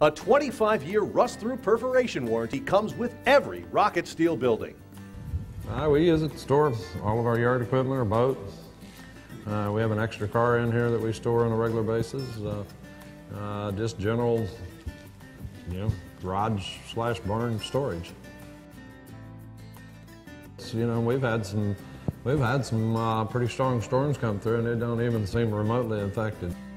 A 25-year rust-through perforation warranty comes with every Rocket Steel building. We use it to store all of our yard equipment or boats. We have an extra car in here that we store on a regular basis. Just general, garage/barn storage. We've had some pretty strong storms come through, and they don't even seem remotely infected.